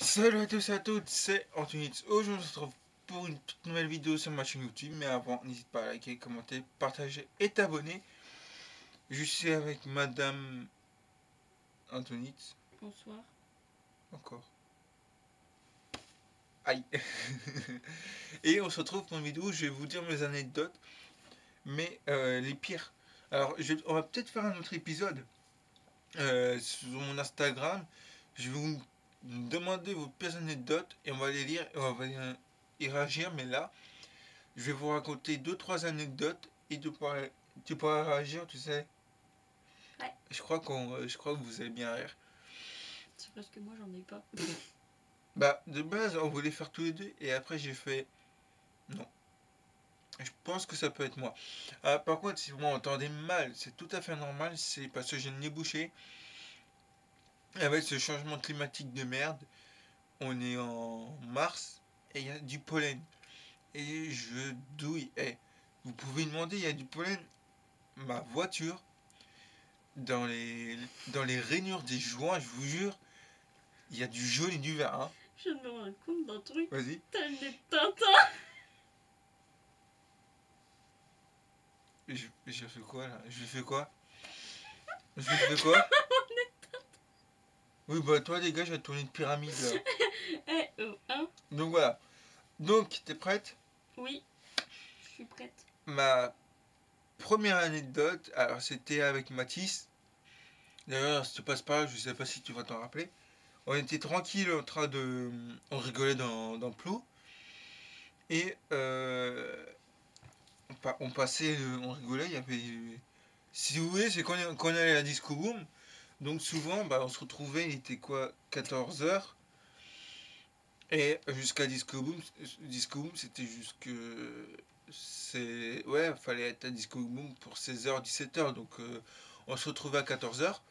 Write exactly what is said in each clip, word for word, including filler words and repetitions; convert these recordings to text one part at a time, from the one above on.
Salut à tous et à toutes, c'est Anthony. Aujourd'hui, on se retrouve pour une toute nouvelle vidéo sur ma chaîne YouTube. Mais avant, n'hésite pas à liker, commenter, partager et t'abonner. Je suis avec Madame Antonitz. Bonsoir. Encore. Aïe. Et on se retrouve pour une vidéo où je vais vous dire mes anecdotes, mais euh, les pires. Alors, je vais- on va peut-être faire un autre épisode euh, sur mon Instagram. Je vais vous demander vos pires anecdotes et on va les lire et on va y- y réagir. Mais là, je vais vous raconter deux trois anecdotes et tu pourras, tu pourras réagir, tu sais. Ouais. Je crois qu'on, euh, je crois que vous allez bien rire. C'est parce que moi j'en ai pas. Bah, de base, on voulait faire tous les deux et après j'ai fait non. Je pense que ça peut être moi. Ah, par contre, si vous m'entendez mal, c'est tout à fait normal, c'est parce que j'ai le nez bouché. Avec ce changement climatique de merde, on est en mars et il y a du pollen. Et je douille. Eh, vous pouvez demander, il y a du pollen. Ma voiture, dans les, dans les rainures des joints, je vous jure, il y a du jaune et du vert. Hein. Je viens de me rendre compte d'un truc. Vas-y. T'as le nez de Tintin. Je, je fais quoi là Je fais quoi Je fais quoi Oui, bah toi, les gars, je vais tourner une pyramide là. Eh, oh, hein. Donc voilà. Donc, t'es prête? Oui, je suis prête. Ma première anecdote, alors c'était avec Mathis. D'ailleurs, si tu passes par là, je sais pas si tu vas t'en rappeler. On était tranquille en train de. On rigolait dans, dans Plou. Et euh, on, pa- on passait, euh, on rigolait, il y avait. Si vous voulez, c'est quand on, quand on allait à la disco boom. Donc souvent, bah, on se retrouvait, il était quoi, quatorze heures. Et jusqu'à disco boom, disco boom c'était jusque. C'est. Ouais, fallait être à disco boom pour seize heures, dix-sept heures. Donc euh, on se retrouvait à quatorze heures.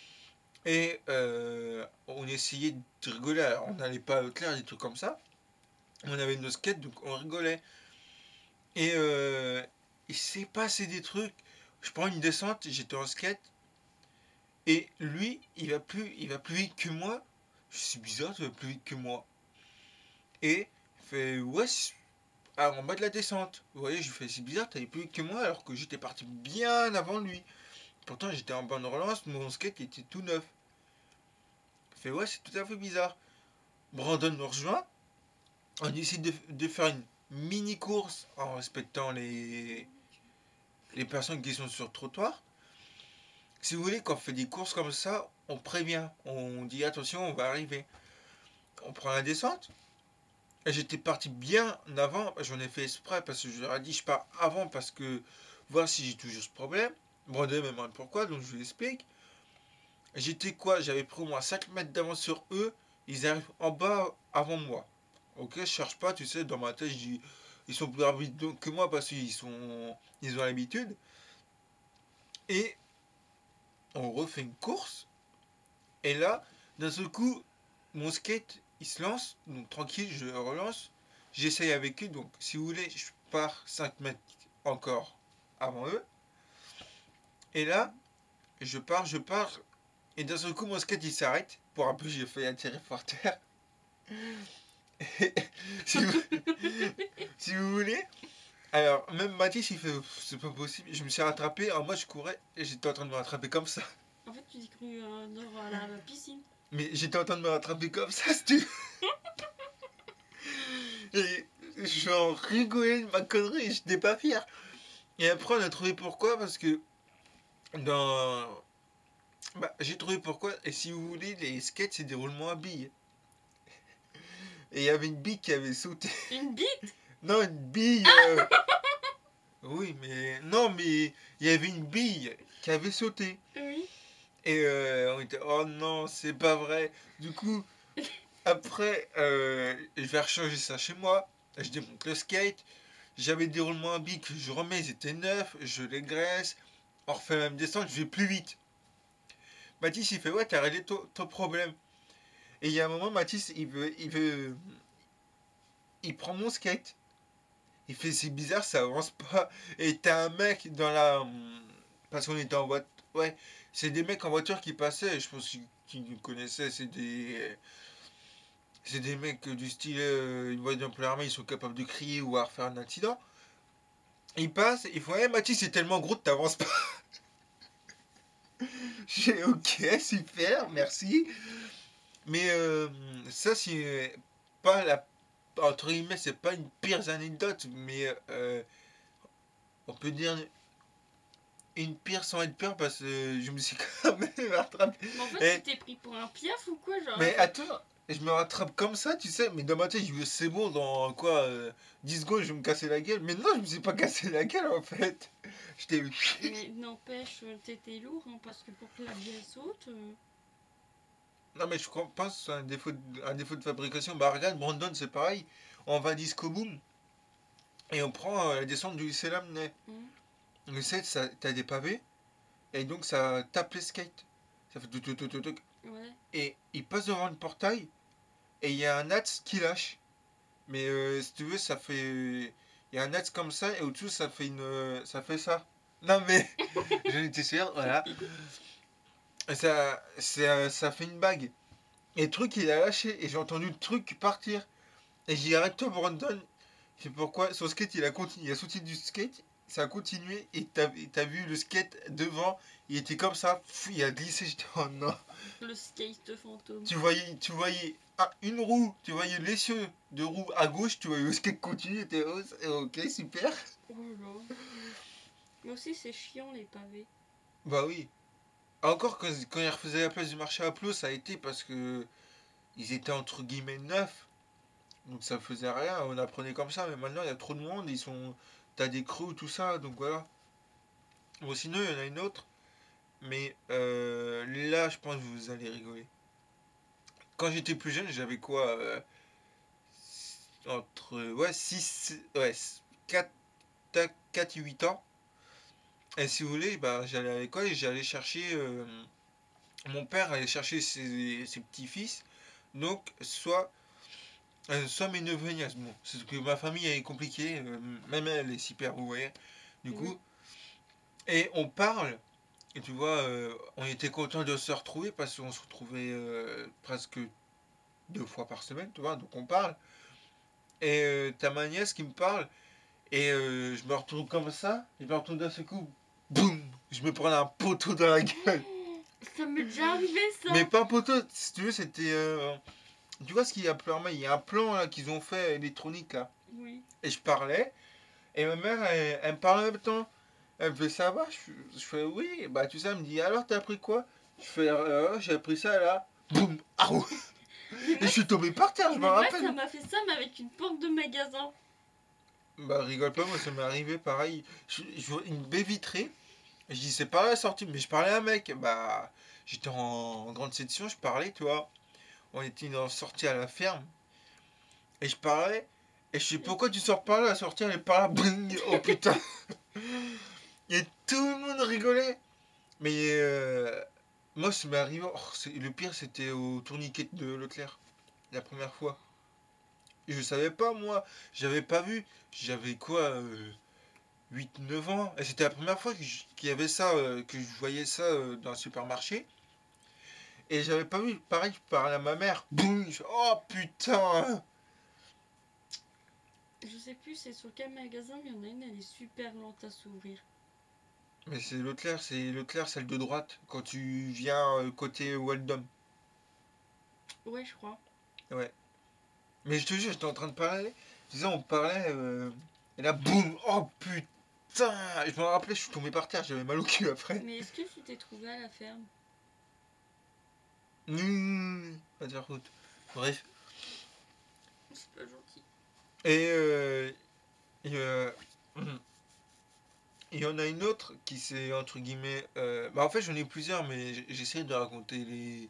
Et euh, on essayait de rigoler. Alors, on n'allait pas au clair, des trucs comme ça. On avait nos skates, donc on rigolait. Et euh, il s'est passé des trucs. Je prends une descente, j'étais en skate. Et lui, il va plus, il va plus vite que moi. Je suis bizarre, tu vas plus vite que moi. Et il fait, ouais, c'est- ah, en bas de la descente. Vous voyez, je fais, c'est bizarre, t'allais plus vite que moi alors que j'étais parti bien avant lui. Pourtant, j'étais en bonne relance, mon skate était tout neuf. Il fait, ouais, c'est tout à fait bizarre. Brandon nous rejoint. On décide de, de faire une mini course en respectant les, les personnes qui sont sur le trottoir. Si vous voulez, quand on fait des courses comme ça, on prévient. On dit attention, on va arriver. On prend la descente. Et j'étais parti bien avant. J'en ai fait exprès parce que je leur ai dit je pars avant parce que voir si j'ai toujours ce problème. Brandon me demande pourquoi, donc je lui explique. J'étais quoi? J'avais pris au moins cinq mètres d'avance sur eux. Ils arrivent en bas avant moi. Ok, je cherche pas, tu sais, dans ma tête, je dis, ils sont plus rapides que moi parce qu'ils sont, ils ont l'habitude. Et on refait une course. Et là, d'un seul coup, mon skate, il se lance. Donc tranquille, je relance. J'essaye avec eux. Donc si vous voulez, je pars cinq mètres encore avant eux. Et là, je pars, je pars. Et d'un seul coup, mon skate, il s'arrête. Pour un peu, j'ai fait atterrir par terre. si, vous, si vous voulez. Alors, même Mathis, il fait, c'est pas possible. Je me suis rattrapé. Alors, moi, je courais et j'étais en train de me rattraper comme ça. En fait, tu t'es cru euh, dehors à la, la piscine. Mais j'étais en train de me rattraper comme ça, si tu veux. Et je en rigolais de ma connerie et j'étais pas fier. Et après, on a trouvé pourquoi. Parce que dans. Bah, j'ai trouvé pourquoi. Et si vous voulez, les skates, c'est des roulements à billes. Et il y avait une bille qui avait sauté. Une bite. Non, une bille. euh, Oui, mais. Non, mais il y avait une bille qui avait sauté. Oui. Et euh, on était, oh non, c'est pas vrai. Du coup, après, euh, je vais rechanger ça chez moi. Je démonte le skate. J'avais des roulements à billes que je remets, ils étaient neufs. Je les graisse. On refait la même descente, je vais plus vite. Mathis, il fait, ouais, t'as réglé ton, ton problème. Et il y a un moment, Mathis, il veut, il veut, il prend mon skate. Il fait, c'est bizarre, ça avance pas. Et t'as un mec dans la, parce qu'on était en voiture. Ouais, c'est des mecs en voiture qui passaient. Je pense qu'ils nous connaissaient. C'est des, c'est des mecs euh, du style, euh, ils voient dans l'armée, ils sont capables de crier ou à refaire un accident. Ils passent, ils font, eh Mathis, c'est tellement gros que t'avances pas. J'ai ok, super, merci. Mais euh, ça, c'est pas la. Entre guillemets, c'est pas une pire anecdote, mais euh, on peut dire une pire sans être pire parce que je me suis quand même rattrapé. Mais en fait, Eh, tu t'es pris pour un piaf ou quoi, genre? mais attends, je me rattrape comme ça, tu sais, mais dans ma tête, je me dis, c'est bon, dans quoi, euh, dix secondes, je vais me casser la gueule. Mais non, je me suis pas cassé la gueule en fait. J'étais. Mais n'empêche, euh, t'étais lourd, hein, parce que pour que la bière saute. euh, Non, mais je crois- pense que c'est un défaut, de, un défaut de fabrication. Bah, regarde, Brandon, c'est pareil. On va à Disco Boom et on prend euh, la descente du lycée Lamennais. hum, Le sept, ça, t'as des pavés et donc ça tape les skates. Ça fait tout, tout, tout, tout, tout. Ouais. Et il passe devant le portail et il y a un axe qui lâche. Mais euh, si tu veux, ça fait. Il y a un axe comme ça et au-dessus, ça fait une. euh, Ça fait ça. Non, mais. J'en étais sûr, voilà. Et ça, c'est, euh, ça fait une bague. Et le truc, il a lâché et j'ai entendu le truc partir. Et j'ai dit, arrête-toi, Brandon. C'est pourquoi son skate, il a continué. Il a sauté du skate, ça a continué. Et t'as et t'as vu le skate devant, il était comme ça. Pff, il a glissé. J'étais, oh non. Le skate fantôme. Tu voyais, tu voyais ah, une roue, tu voyais l'essieu de roue à gauche, tu voyais le skate continuer. T'es oh, c'est- ok, super. Oh là. Mais aussi, c'est chiant, les pavés. Bah oui. Encore quand, quand ils refaisaient la place du marché à Plos, ça a été parce que ils étaient entre guillemets neufs. Donc ça faisait rien, on apprenait comme ça. Mais maintenant, il y a trop de monde, ils sont. T'as des creux, tout ça, donc voilà. Bon, sinon, il y en a une autre. Mais euh, là, je pense que vous allez rigoler. Quand j'étais plus jeune, j'avais quoi euh, entre ouais, six ouais, quatre quatre et huit ans. Et si vous voulez, bah, j'allais à l'école et j'allais chercher. euh, mon père allait chercher ses, ses petits-fils. Donc, soit, euh, soit mes neveux et nièces. Bon, c'est que ma famille elle est compliquée. euh, même elle est super, vous voyez. Du Oui. coup, et on parle. Et tu vois, euh, on était content de se retrouver parce qu'on se retrouvait euh, presque deux fois par semaine, tu vois, donc on parle. Et euh, t'as ma nièce qui me parle, et euh, je me retourne comme ça, et je me retourne d'un seul coup, boum, je me prends un poteau dans la gueule. Ça m'est déjà arrivé, ça. Mais pas un poteau, si tu veux, c'était. euh, tu vois ce qu'il y a plein il y a un plan là qu'ils ont fait électronique là. Oui. Et je parlais, et ma mère, elle, elle me parle en même temps. Elle me fait ça va, je, je fais oui, bah tu sais, elle me dit alors t'as appris quoi? Je fais euh, j'ai appris ça là, boum, ah ouais. Mais Et je moi, suis tombé par terre, je me mais moi, rappelle. ça m'a fait ça, mais avec une porte de magasin. Bah rigole pas, moi ça m'est arrivé pareil. Je, je vois une baie vitrée. Je dis c'est pas la sortie, mais je parlais à un mec. Bah j'étais en, en grande section, je parlais, tu vois. On était dans sortie à la ferme. Et je parlais. Et je sais pourquoi tu sors par là, la sortie elle est par là, bring, oh putain. Et tout le monde rigolait. Mais euh, moi ça m'est arrivé. Oh, c'est- le pire c'était au tourniquet de Leclerc. La première fois. Et je savais pas moi. J'avais pas vu. J'avais quoi euh, huit neuf ans. Et c'était la première fois que je- qu'il y avait ça, euh, que je voyais ça euh, dans un supermarché. Et j'avais pas vu, pareil, je parlais à ma mère. Boum, je fais, oh putain. Je sais plus c'est sur quel magasin, mais il y en a une, elle est super lente à s'ouvrir. Mais c'est Leclerc, c'est Leclerc, celle de droite, quand tu viens euh, côté Waldom. Ouais, je crois. Ouais. Mais je te jure, j'étais en train de parler. Tu sais, on parlait. euh, et là, boum, oh putain. Je me rappelais, je suis tombé par terre, j'avais mal au cul après. Mais est-ce que tu t'es trouvé à la ferme? Mmh, pas de route. Bref. C'est pas gentil. Et euh, et, euh, il y en a une autre qui c'est entre guillemets. euh, Bah en fait j'en ai plusieurs mais j- j'essaie de raconter les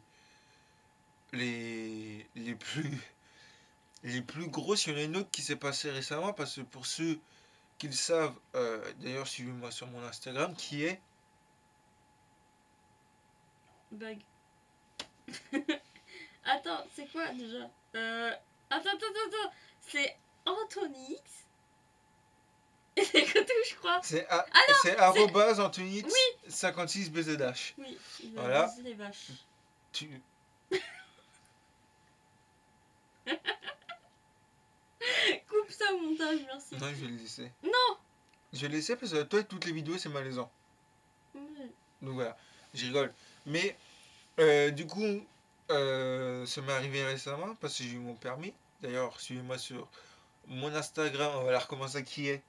les les plus les plus grosses. Il y en a une autre qui s'est passée récemment parce que pour ceux qui le savent, euh, d'ailleurs suivez-moi sur mon Instagram qui est Bug. Attends, c'est quoi déjà? Euh. Attends, attends, attends, attends. C'est Anthony X. Et c'est que tout, je crois. c'est a- Ah non, c'est arrobase antonix Oui. cinquante-six bzh. Oui, il va Voilà. baiser les vaches. Tu merci. Non, je vais le laisser. Non. Je vais le laisser parce que toi, toutes les vidéos, c'est malaisant. Mm. Donc voilà, je rigole. Mais euh, du coup, euh, ça m'est arrivé récemment parce que j'ai eu mon permis. D'ailleurs, suivez-moi sur mon Instagram, on va la recommencer qui est.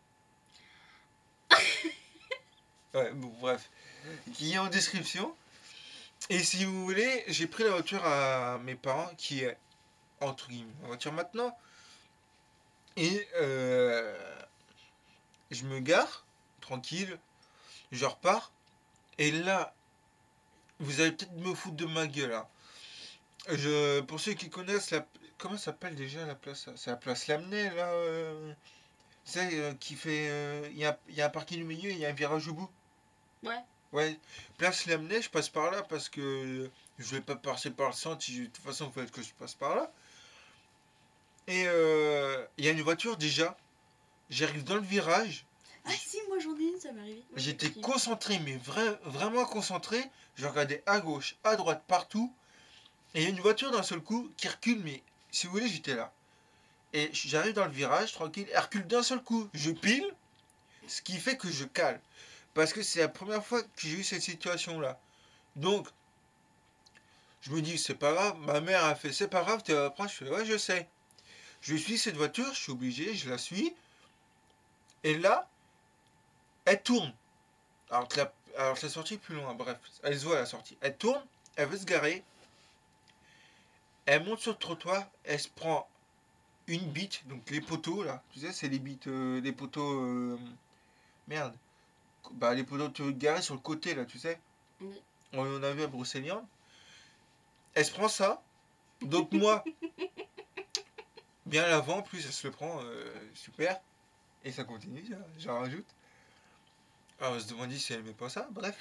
Ouais, bon, bref. Qui est en description. Et si vous voulez, j'ai pris la voiture à mes parents qui est, entre guillemets, la voiture maintenant. Et euh, je me gare, tranquille, je repars. Et là, vous allez peut-être me foutre de ma gueule. Hein. Je, pour ceux qui connaissent, la, comment ça s'appelle déjà la place? C'est la place Lamennais, là. Euh, c'est euh, qui fait. euh, Il y, a, il y a un parking au milieu et il y a un virage au bout. Ouais. Ouais, place Lamennais, je passe par là parce que je vais pas passer par le centre. si je- De toute façon, il faut que je passe par là. Et euh, il y a une voiture déjà. J'arrive dans le virage. Ah si, moi j'en ai une, ça m'est arrivé. Ouais, J'étais ok. concentré, mais vra- vraiment concentré. Je regardais à gauche, à droite, partout. Et il y a une voiture d'un seul coup qui recule, mais si vous voulez, j'étais là. Et j'arrive dans le virage, tranquille, elle recule d'un seul coup. Je pile, ce qui fait que je cale. Parce que c'est la première fois que j'ai eu cette situation-là. Donc, je me dis, c'est pas grave. Ma mère a fait, c'est pas grave, tu vas prendre. Je fais, ouais, je sais. Je suis cette voiture, je suis obligé, je la suis. Et là, elle tourne. Alors que la, alors que la sortie est plus loin, bref, elle se voit à la sortie. Elle tourne, elle veut se garer. Elle monte sur le trottoir, elle se prend une bite, donc les poteaux là, tu sais, c'est les bites, euh, les poteaux. euh, merde. Bah, les poteaux de garés sur le côté là, tu sais. Oui. On en a vu à Brocéliande. Elle se prend ça. Donc moi, bien à l'avant, en plus, elle se le prend, euh, super. Et ça continue, ça, j'en rajoute. Alors, on se demandait si elle aimait pas ça, bref.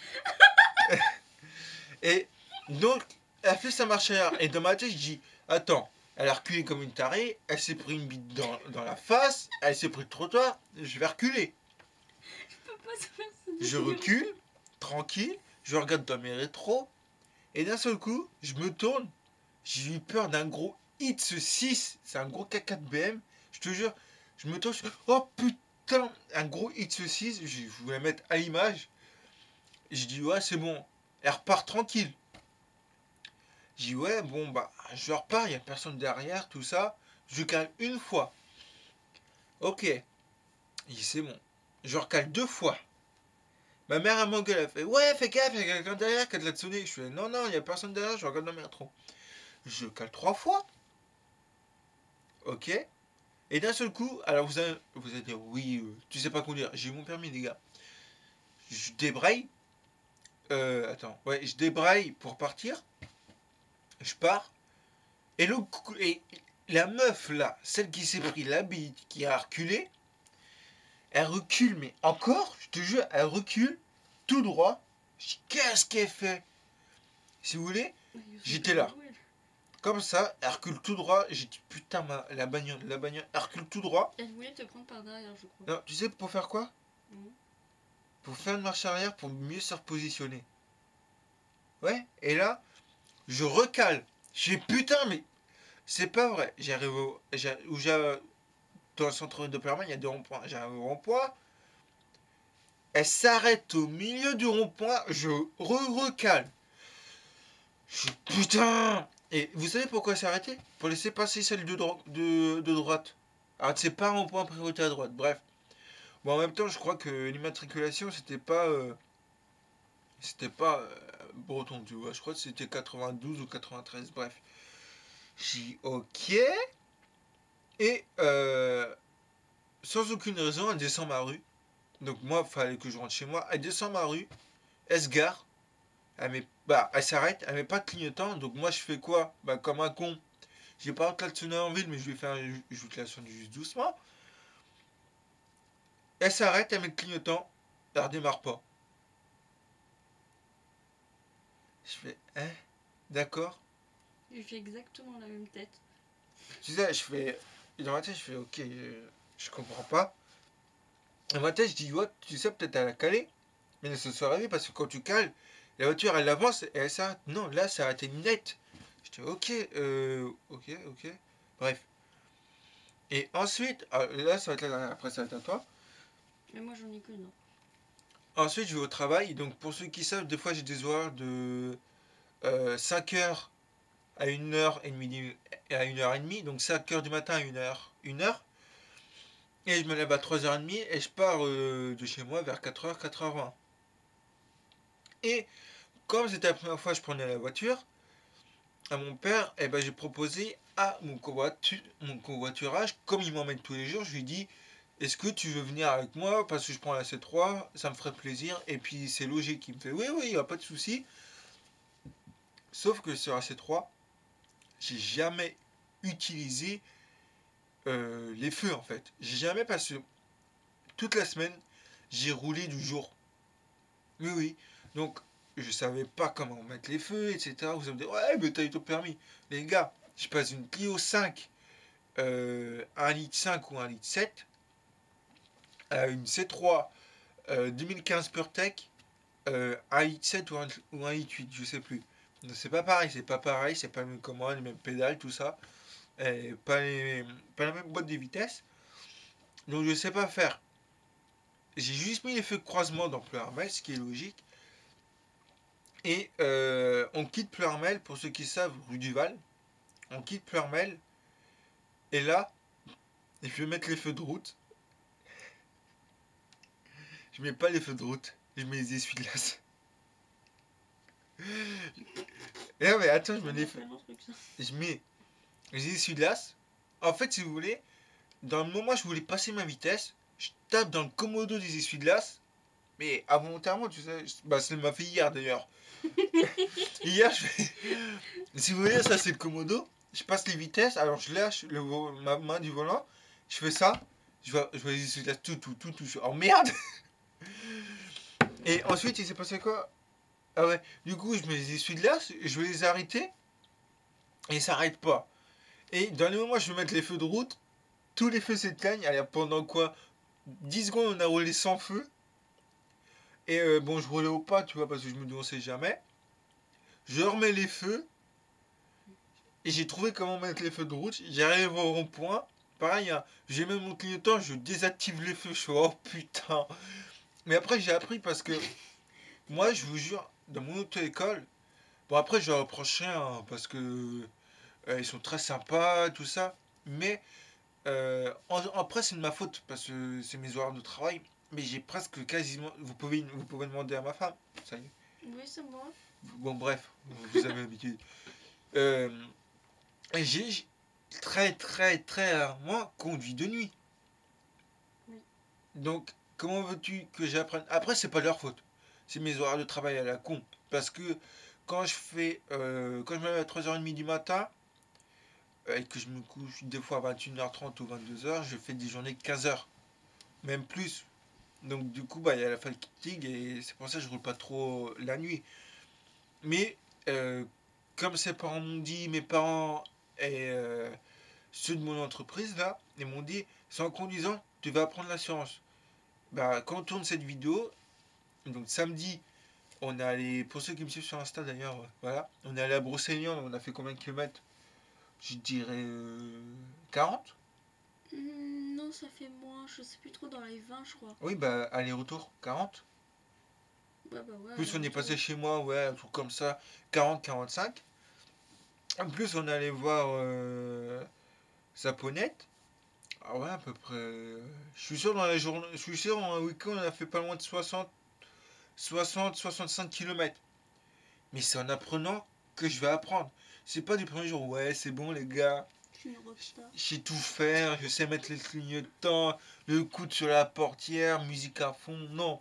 Et donc, elle fait sa marche arrière. Et dans ma tête, je dis, attends, elle a reculé comme une tarée, elle s'est pris une bite dans, dans la face, elle s'est pris le trottoir, je vais reculer. Je peux pas savoir ce Je délire. recule, tranquille, je regarde dans mes rétros, et d'un seul coup, je me tourne, j'ai eu peur d'un gros Hitz six, c'est un gros K quatre B M, je te jure, je me tourne, je fais, oh putain, un gros Hitz six, je voulais mettre à l'image, je dis ouais c'est bon, elle repart tranquille. Je dis ouais bon bah je repars, il n'y a personne derrière, tout ça, je cale une fois. Ok, il dit c'est bon, je recale deux fois. Ma mère elle m'engueule, elle fait ouais fais gaffe, il y a quelqu'un derrière qui a de la sonner. Je fais non non, il n'y a personne derrière, je regarde dans mes rétros. Je cale trois fois. Ok. Et d'un seul coup, alors vous allez, vous allez dire oui, euh, tu sais pas conduire, j'ai eu mon permis les gars. Je débraye. Euh, attends, ouais, je débraye pour partir. Je pars. Et, le, et la meuf là, celle qui s'est pris la bite, qui a reculé, elle recule, mais encore, je te jure, elle recule tout droit. Je dis qu'est-ce qu'elle fait? Si vous voulez, j'étais là. Comme ça, elle recule tout droit. J'ai dit putain, ma, la bagnole, la bagnole, elle recule tout droit. Elle voulait te prendre par derrière, je crois. Non, tu sais pour faire quoi? Mhm. Pour faire une marche arrière, pour mieux se repositionner. Ouais, et là, je recale. Je dis putain, mais c'est pas vrai. J'arrive au. j'ai- Où j'ai. Dans le centre de permis, il y a deux ronds-points. J'arrive au rond-point. Elle s'arrête au milieu du rond-point. Je re-recale. Je dis putain. Et vous savez pourquoi elle s'est arrêtée? Pour laisser passer celle de, dro- de, de droite. Alors c'est pas un rond-point priorité à droite. Bref. Bon, en même temps, je crois que l'immatriculation, c'était pas. euh, c'était pas euh, breton, tu vois. Je crois que c'était quatre-vingt-douze ou quatre-vingt-treize. Bref. J'ai dit ok. Et euh, sans aucune raison, elle descend ma rue. Donc moi, il fallait que je rentre chez moi. Elle descend ma rue. Elle se gare. Elle, met, bah, elle s'arrête. Elle met pas de clignotant. Donc moi, je fais quoi? Bah, comme un con. J'ai pas klaxonné en ville, mais je vais faire. Je vous klaxonne juste doucement. Elle s'arrête. Elle met le clignotant. Elle redémarre pas. Je fais, hein? D'accord. J'ai fait exactement la même tête. Tu sais, je fais. Dans ma tête, je fais, ok, je, je comprends pas. Dans ma tête, je dis, ouais, tu sais, peut-être elle a calé. Mais elle se soit réveillée parce que quand tu cales, la voiture, elle avance et elle s'arrête. Non, là, ça a été net. Je dis, ok, euh, ok, ok. Bref. Et ensuite, ah, là, ça va être la dernière, après ça va être à toi. Mais moi, j'en ai que non. Ensuite, je vais au travail. Donc, pour ceux qui savent, des fois, j'ai des horaires de euh, cinq heures à une heure et demie, à une heure trente. Donc, cinq heures du matin à une heure, une heure. Et je me lève à trois heures trente et je pars euh, de chez moi vers quatre heures, quatre heures vingt. Et comme c'était la première fois que je prenais la voiture, à mon père, eh ben, j'ai proposé à mon, covoitu- mon covoiturage, comme il m'emmène tous les jours, je lui ai dit, est-ce que tu veux venir avec moi parce que je prends la C trois, ça me ferait plaisir. Et puis c'est logique, il me fait, oui, oui, il n'y a pas de souci. Sauf que sur la C trois, j'ai jamais utilisé euh, les feux en fait. J'ai jamais passé toute la semaine, j'ai roulé du jour. Oui, oui. Donc, je savais pas comment mettre les feux, et cetera. Vous allez me dire, ouais, mais t'as eu ton permis. Les gars, je passe une Clio cinq, euh, un litre cinq ou un litre sept, à une C trois euh, deux mille quinze PureTech, euh, un litre sept ou un, ou un litre huit, je sais plus. Donc, c'est pas pareil, c'est pas pareil, c'est pas le même commande, les mêmes pédales, tout ça. Et pas, les, pas la même boîte de vitesse. Donc, je sais pas faire. J'ai juste mis les feux de croisement dans Pleurmel, ce qui est logique. Et euh, on quitte Pleurmel, pour ceux qui savent, rue Duval. On quitte Pleurmel. Et là, je vais mettre les feux de route. Je mets pas les feux de route. Je mets les essuie-glaces. Et non, mais attends, je mets les feux. Je mets les essuie-glaces. En fait, si vous voulez, dans le moment où je voulais passer ma vitesse, je tape dans le commodo des essuie-glaces. Mais involontairement, tu sais. Bah, ça m'a fait hier d'ailleurs. Hier, je fais. Si vous voulez, ça c'est le commodo. Je passe les vitesses, alors je lâche le, ma main du volant. Je fais ça. Je vois, je vois les essuie-glaces tout, tout, tout, tout. Oh merde! Et ensuite, il s'est passé quoi? Ah ouais, du coup, je mets les essuie-glaces, je vais les arrêter, et ça n'arrête pas. Et dans les moments où je veux mettre les feux de route, tous les feux s'éteignent. Alors pendant quoi? dix secondes, on a roulé sans feu. Et euh, bon, je roulais au pas, tu vois, parce que je me dis, on sait jamais. Je remets les feux, et j'ai trouvé comment mettre les feux de route. J'arrive au rond-point. Pareil, hein, j'ai même mon clignotant, je désactive les feux. Je fais, oh putain. Mais après, j'ai appris parce que moi, je vous jure, dans mon auto-école, bon, après, je leur reproche rien, hein, parce que euh, ils sont très sympas, tout ça. Mais euh, en- après, c'est de ma faute, parce que c'est mes horaires de travail. Mais j'ai presque quasiment. Vous pouvez, vous pouvez demander à ma femme. Ça y est. Oui, c'est moi. Bon, bref, vous avez l'habitude. Euh, et j'ai très, très, très rarement conduit de nuit. Oui. Donc, comment veux-tu que j'apprenne? Après, c'est pas leur faute. C'est mes horaires de travail à la con. Parce que quand je fais. Euh, quand je me lève à trois heures trente du matin, euh, et que je me couche des fois à vingt et une heures trente ou vingt-deux heures, je fais des journées de quinze heures. Même plus. Donc, du coup, bah, il y a la fatigue et c'est pour ça que je roule pas trop la nuit. Mais, euh, comme ses parents m'ont dit, mes parents et euh, ceux de mon entreprise, là, ils m'ont dit, c'est en conduisant, tu vas apprendre l'assurance. Bah, quand on tourne cette vidéo, donc samedi, on est allé, pour ceux qui me suivent sur Insta d'ailleurs, euh, voilà, on est allé à Brocéliande, on a fait combien de kilomètres? Je dirais euh, quarante. Hmm, non, ça fait moins. Je sais plus trop, dans les vingt, je crois. Oui, bah aller-retour, quarante. Ouais, bah ouais. Plus on est aller-retour. passé chez moi, ouais, un truc comme ça, quarante quarante-cinq. En plus, on est allé voir euh, Saponette. Ah ouais, à peu près. euh, Je suis sûr, dans la journée, je suis sûr, en un week-end, on a fait pas loin de soixante, soixante, soixante-cinq kilomètres. Mais c'est en apprenant que je vais apprendre. C'est pas du premier jour, ouais, c'est bon, les gars. Je suis une rockstar. Je sais tout faire, je sais mettre les clignotants, le coude sur la portière, musique à fond. Non.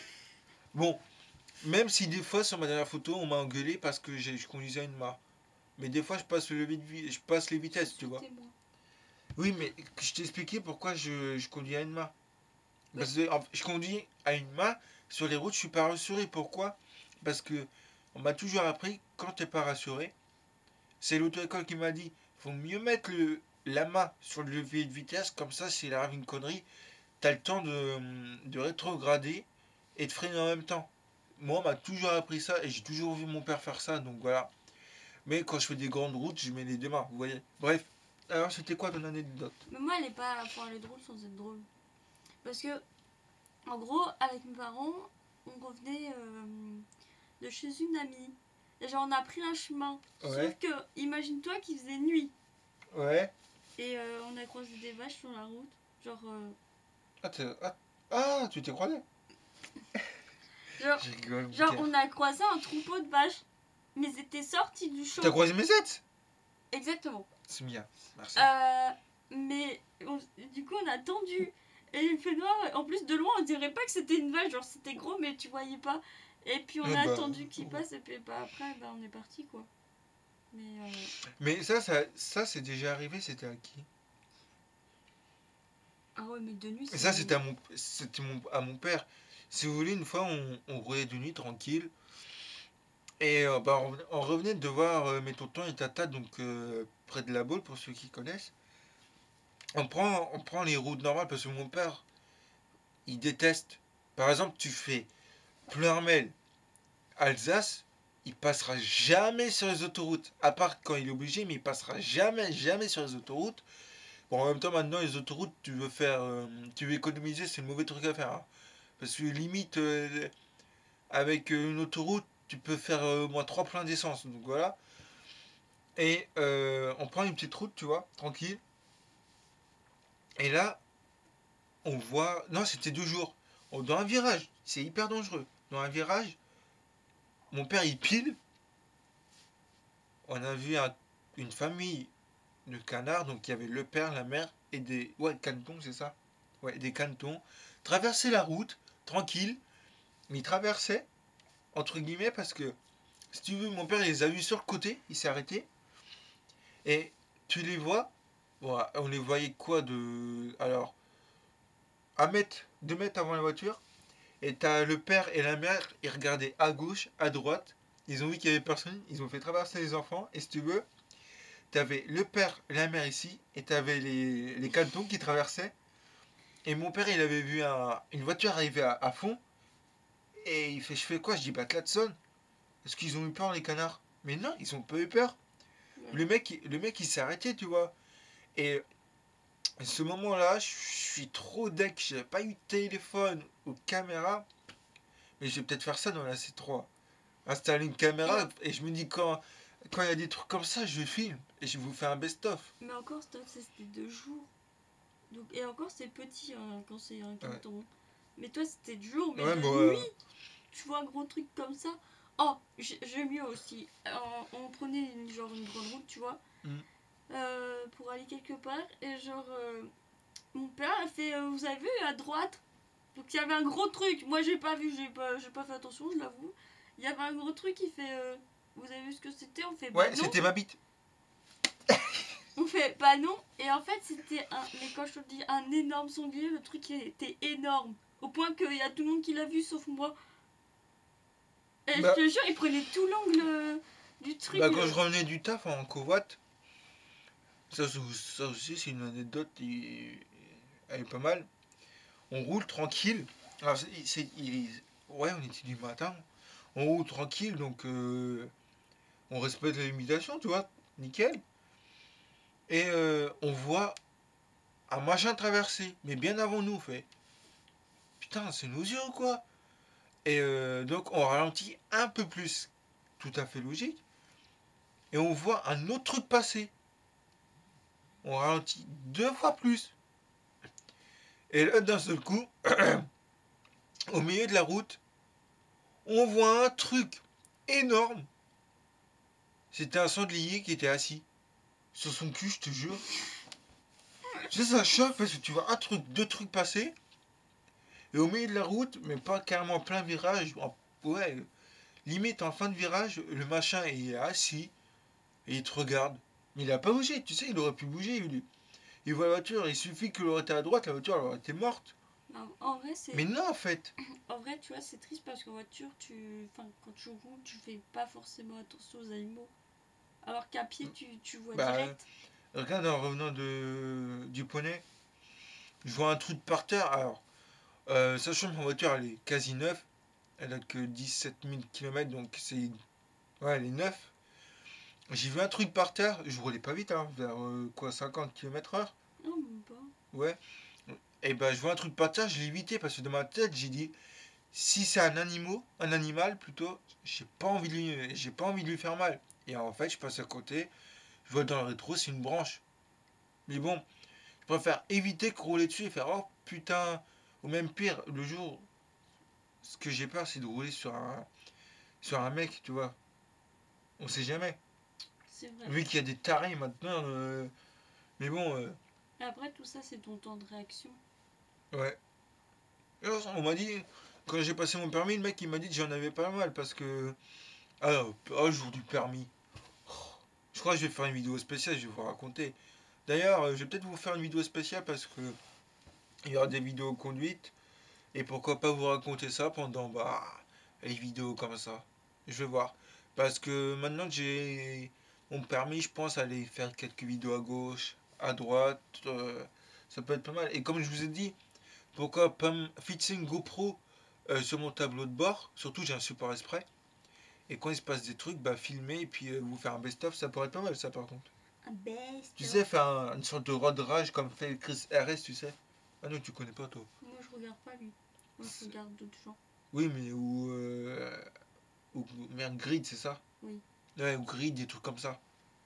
Bon, même si des fois, sur ma dernière photo, on m'a engueulé parce que j'ai- je conduisais à une mare. Mais des fois, je passe, le levier de vi- je passe les vitesses, tu vois. C'était moi. Oui, mais je t'ai expliqué pourquoi je, je conduis à une main. Oui. Parce que en- je conduis à une main, sur les routes, je suis pas rassuré. Pourquoi? Parce que on m'a toujours appris, quand t'es pas rassuré, c'est l'auto-école qui m'a dit, faut mieux mettre le, la main sur le levier de vitesse, comme ça, s'il arrive une connerie, t'as le temps de, de rétrograder et de freiner en même temps. Moi, on m'a toujours appris ça et j'ai toujours vu mon père faire ça, donc voilà. Mais quand je fais des grandes routes, je mets les deux mains, vous voyez. Bref, Alors, c'était quoi ton anecdote? Mais moi, elle est pas. Enfin, elle est drôle sans être drôle. Parce que, en gros, avec mes parents, on revenait euh, de chez une amie. Et genre, on a pris un chemin. Ouais. Sauf que, imagine-toi qu'il faisait nuit. Ouais. Et euh, on a croisé des vaches sur la route. Genre. euh, Ah, t'es- ah, ah, tu t'es croisé? genre, Je rigole. genre, Mickaël. on a croisé un troupeau de vaches. Mais ils étaient sortis du champ. T'as croisé mes sept? Exactement. C'est bien. Merci. Euh, mais on- du coup, on a attendu. Et il fait noir. En plus, de loin, on dirait pas que c'était une vache. Genre, c'était gros, mais tu voyais pas. Et puis, on Ouais, a bah, attendu qu'il ouais. passe. Et puis, bah, après, bah, on est parti, quoi. Mais. Euh... Mais ça, ça, ça c'est déjà arrivé, c'était à qui? Ah ouais, mais de nuit, Et c'est. ça, c'était à mon, c'était mon, à mon père. Si vous voulez, une fois, on, on roulait de nuit tranquille. Et euh, bah, on, on revenait de voir euh, mes tontons et tata, donc euh, près de la Baule, pour ceux qui connaissent. On prend, on prend les routes normales parce que mon père, il déteste. Par exemple, tu fais Pleurmel, Alsace, il passera jamais sur les autoroutes. À part quand il est obligé, mais il passera jamais, jamais sur les autoroutes. Bon, en même temps, maintenant, les autoroutes, tu veux faire, euh, tu veux économiser, c'est le mauvais truc à faire, hein. Parce que limite, euh, avec euh, une autoroute, tu peux faire euh, au moins trois pleins d'essence. Donc voilà. Et euh, on prend une petite route, tu vois, tranquille. Et là, on voit. Non, c'était deux jours. On- Dans un virage, c'est hyper dangereux. Dans un virage, mon père il pile. On a vu un- une famille de canards. Donc il y avait le père, la mère et des. Ouais, canetons, c'est ça? Ouais, des canetons. Traverser la route, tranquille. Mais ils traversaient, entre guillemets, parce que, si tu veux, mon père il les a vus sur le côté. Il s'est arrêté. Et tu les vois. Bon, on les voyait quoi de. Alors, un mètre, deux mètres avant la voiture. Et t'as le père et la mère, ils regardaient à gauche, à droite. Ils ont vu qu'il y avait personne, ils ont fait traverser les enfants. Et si tu veux, t'avais le père et la mère ici, et t'avais les, les cantons qui traversaient. Et mon père, il avait vu un- une voiture arriver à, à fond. Et il fait, je fais quoi? Je dis, bah, Klaxon. Est-ce qu'ils ont eu peur, les canards? Mais non, ils ont pas eu peur. Ouais. Le mec, le mec il s'est arrêté, tu vois. Et à ce moment-là, je suis trop deck. J'avais pas eu de téléphone ou caméra. Mais je vais peut-être faire ça dans la C trois. Installer une Et, caméra et je me dis quand quand il y a des trucs comme ça, je filme et je vous fais un best-of. mais encore, stop, ça, c'était deux jours. Donc, et encore, c'est petit hein, quand c'est un Ouais, canton. Mais toi, c'était de jour. Mais ouais de bon, nuit, euh, tu vois un gros truc comme ça. Oh, j'ai j'ai mieux aussi. On, on prenait une, genre une grande route, tu vois, mm. euh, pour aller quelque part. Et genre, euh, mon père a fait, euh, vous avez vu à droite? Donc il y avait un gros truc. Moi, j'ai pas vu, j'ai pas, j'ai pas fait attention, je l'avoue. Il y avait un gros truc qui fait, euh, vous avez vu ce que c'était? On fait, bah Ouais, non. c'était ma bite. On fait, bah non. Et en fait, c'était un, mais quand je te dis un énorme sanglier, le truc il était énorme. Au point qu'il y a tout le monde qui l'a vu sauf moi. Et je Bah, te jure, il prenait tout l'angle euh, du truc. bah quand euh. je revenais du taf en covoite, ça, c'est- ça aussi c'est une anecdote, il- elle est pas mal. On roule tranquille. Alors, c'est, c'est- il- ouais, on était du matin. On roule tranquille, donc euh, on respecte la limitation, tu vois, nickel. Et euh, on voit un machin traverser, mais bien avant nous, on fait. Putain, c'est nos yeux ou quoi? Et euh, donc on ralentit un peu plus, tout à fait logique, et on voit un autre truc passer. On ralentit deux fois plus. Et là, d'un seul coup, au milieu de la route, on voit un truc énorme. C'était un sanglier qui était assis sur son cul, je te jure. Tu sais, ça choque parce que tu vois un truc, deux trucs passer, et au milieu de la route, mais pas carrément en plein virage, en- ouais, limite en fin de virage, le machin est assis, et il te regarde. Mais il a pas bougé, tu sais, il aurait pu bouger. Il, il voit la voiture, il suffit qu'il aurait été à droite, la voiture elle aurait été morte. En, en vrai, c'est, Mais non, en fait. en vrai, tu vois, c'est triste parce qu'en voiture, tu, enfin, quand tu roules, tu fais pas forcément attention aux animaux. Alors qu'à pied, tu, tu vois Bah, direct. regarde, en revenant de, du poney, je vois un truc par terre. Alors, euh, sachant que ma voiture, elle est quasi neuve. Elle a que dix-sept mille kilomètres, donc c'est. Ouais, elle est neuve. J'ai vu un truc par terre, je roulais pas vite, hein, vers euh, quoi, cinquante kilomètres heure. Non, même pas. Ouais. Et ben, je vois un truc par terre, je l'ai évité parce que dans ma tête, j'ai dit, si c'est un animal, un animal plutôt, j'ai pas envie de lui, j'ai pas envie de lui faire mal. Et en fait, je passe à côté, je vois dans le rétro, c'est une branche. Mais bon, je préfère éviter que rouler dessus et faire, oh putain, ou même pire, le jour, ce que j'ai peur, c'est de rouler sur un, sur un mec, tu vois. On sait jamais. C'est vrai. Vu qu'il y a des tarés maintenant, euh, mais bon, euh, Et après, tout ça, c'est ton temps de réaction. ouais. Et on m'a dit, quand j'ai passé mon permis, le mec il m'a dit que j'en avais pas mal parce que. Ah, oh, jour du permis. Je crois que je vais faire une vidéo spéciale, je vais vous raconter. D'ailleurs, euh, je vais peut-être vous faire une vidéo spéciale parce que il y aura des vidéos conduites. Et pourquoi pas vous raconter ça pendant bah, les vidéos comme ça. Je vais voir. Parce que maintenant que j'ai mon permis, je pense aller faire quelques vidéos à gauche, à droite. euh, ça peut être pas mal. Et comme je vous ai dit, pourquoi pas me fixer une GoPro euh, sur mon tableau de bord. Surtout, j'ai un support exprès. Et quand il se passe des trucs, bah filmer et puis euh, vous faire un best-of, ça pourrait être pas mal ça par contre. Un best. Tu sais, faire un- une sorte de road rage comme fait Chris R S, tu sais. Ah non, tu connais pas toi. Moi, je regarde pas lui. Moi, je regarde d'autres gens. Oui, mais ou. Euh, ou merde, grid, c'est ça. Oui. Ouais, ou grid, des trucs comme ça.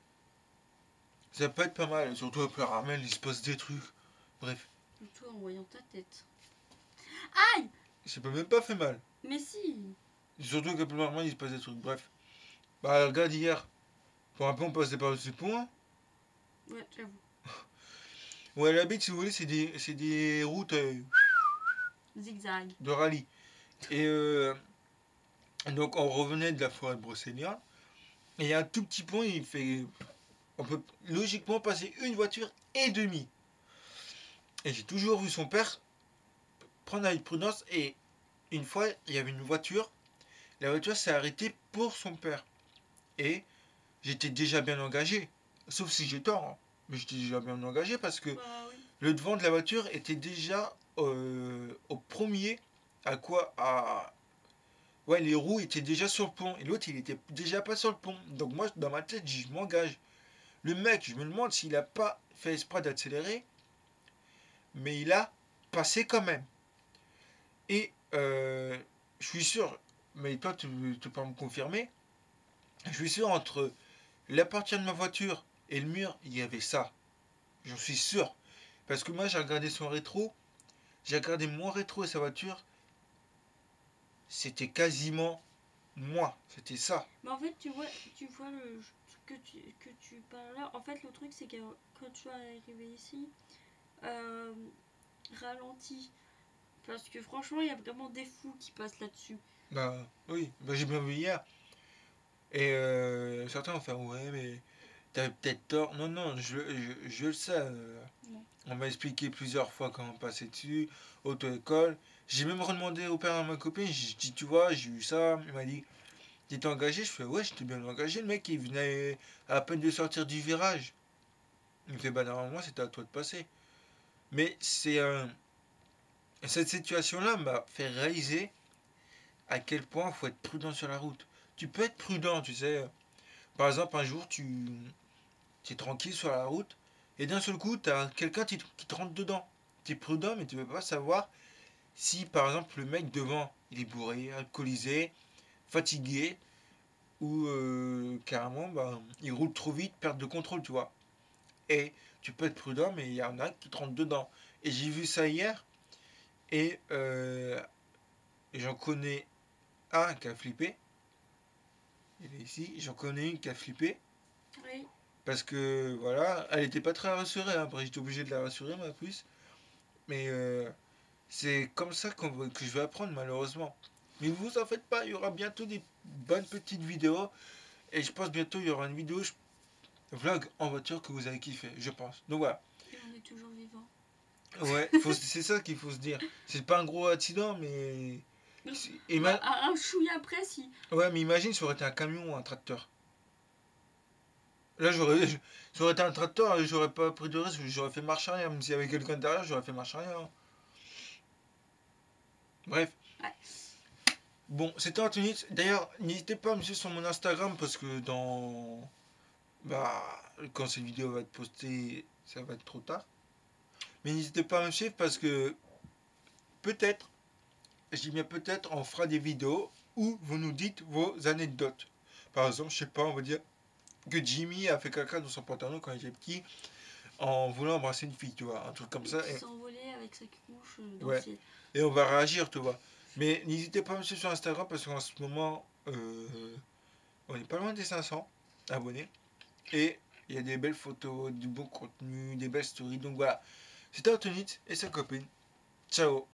Ça peut être pas mal, surtout après Ramel, il se passe des trucs. Bref, Toi, en voyant ta tête. Aïe. ça peut même pas fait mal. Mais si. Surtout qu'après Ramel, il se passe des trucs. Bref. Bah, regarde hier. Pour un peu, on passait par dessus le pont. Hein. Ouais, j'avoue. Ouais, la bite, si vous voulez, c'est des, c'est des routes euh, Zigzag. de rallye. Et euh, donc, on revenait de la forêt de Brocéliande. Et il y a un tout petit pont, il fait. On peut logiquement passer une voiture et demie. Et j'ai toujours vu son père prendre avec prudence. Et une fois, il y avait une voiture. La voiture s'est arrêtée pour son père. Et j'étais déjà bien engagé. Sauf si j'ai tort. Hein. Mais j'étais déjà bien engagé parce que Bah oui. le devant de la voiture était déjà euh, au premier. À quoi à... Ouais, les roues étaient déjà sur le pont. Et l'autre, il était déjà pas sur le pont. Donc moi, dans ma tête, je m'engage. Le mec, je me demande s'il a pas fait exprès d'accélérer. Mais il a passé quand même. Et euh, je suis sûr, mais toi, tu, tu peux me confirmer, je suis sûr, entre la partie de ma voiture et le mur, il y avait ça. J'en suis sûr. Parce que moi, j'ai regardé son rétro, j'ai regardé mon rétro et sa voiture, c'était quasiment moi. C'était ça. Mais en fait, tu vois, tu vois le que tu, que tu parles là. En fait, le truc, c'est que quand tu es arrivé ici, euh, ralenti. Parce que franchement, il y a vraiment des fous qui passent là-dessus. Bah oui, bah, j'ai bien vu hier. Et euh, certains vont faire, ouais, mais t'avais peut-être tort. Non, non, je, je, je le sais. euh, Non. On m'a expliqué plusieurs fois comment passer dessus, auto-école. J'ai même redemandé au père de ma copine, j'ai dit, tu vois, j'ai eu ça. Il m'a dit, t'es engagé? Je fais, ouais, j'étais bien engagé. Le mec, il venait à peine de sortir du virage. Il me fait, bah normalement, c'était à toi de passer. Mais c'est un. Cette situation-là m'a fait réaliser à quel point il faut être prudent sur la route. Tu peux être prudent, tu sais. Par exemple, un jour, tu, tu es tranquille sur la route et d'un seul coup, tu as quelqu'un qui, qui te rentre dedans. Tu es prudent, mais tu ne peux pas savoir si, par exemple, le mec devant, il est bourré, alcoolisé, fatigué ou euh, carrément, bah, il roule trop vite, perte de contrôle, tu vois. Et tu peux être prudent, mais il y en a qui te rentrent dedans. Et j'ai vu ça hier et euh, j'en connais un qui a flippé. Il est ici. J'en connais une qui a flippé. Oui. Parce que voilà, elle était pas très rassurée. Hein. Après, j'étais obligé de la rassurer, moi, plus. Mais euh, c'est comme ça qu'on va- que je vais apprendre, malheureusement. Mais vous en faites pas, il y aura bientôt des bonnes petites vidéos. Et je pense bientôt il y aura une vidéo je- vlog en voiture que vous allez kiffer, je pense. Donc voilà. Et on est toujours vivant. Ouais, faut- c'est ça qu'il faut se dire. C'est pas un gros accident, mais. c'est- Bah, ima- un, un chouïa après, si. Ouais, mais imagine, ça aurait été un camion ou un tracteur. Là, j'aurais. je- Ça aurait été un tracteur, j'aurais pas pris de risque, j'aurais fait marche arrière. Même s'il y avait quelqu'un derrière, j'aurais fait marche arrière. Bref. Ouais. Bon, c'était Anthony. D'ailleurs, n'hésitez pas à me suivre sur mon Instagram parce que dans bah, quand cette vidéo va être postée, ça va être trop tard. Mais n'hésitez pas à me suivre parce que peut-être, je dis bien peut-être, on fera des vidéos où vous nous dites vos anecdotes. Par exemple, je sais pas, on va dire que Jimmy a fait caca dans son pantalon quand il était petit en voulant embrasser une fille, tu vois, un truc comme ça. Qui Et, s'est envolé avec sa couche euh, dans le ouais, ciel. et on va réagir, tu vois. Mais n'hésitez pas à me suivre sur Instagram parce qu'en ce moment, euh, on est pas loin des cinq cents abonnés. Et il y a des belles photos, du bon contenu, des belles stories. Donc voilà, c'était Antonite et sa copine. Ciao.